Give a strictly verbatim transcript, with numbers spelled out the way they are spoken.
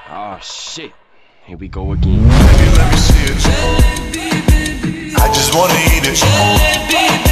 Oh shit, here we go again. Baby, let me see it. I just wanna eat it.